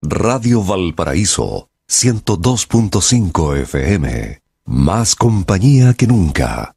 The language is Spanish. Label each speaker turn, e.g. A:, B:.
A: Radio Valparaíso, 102.5 FM. Más compañía que nunca.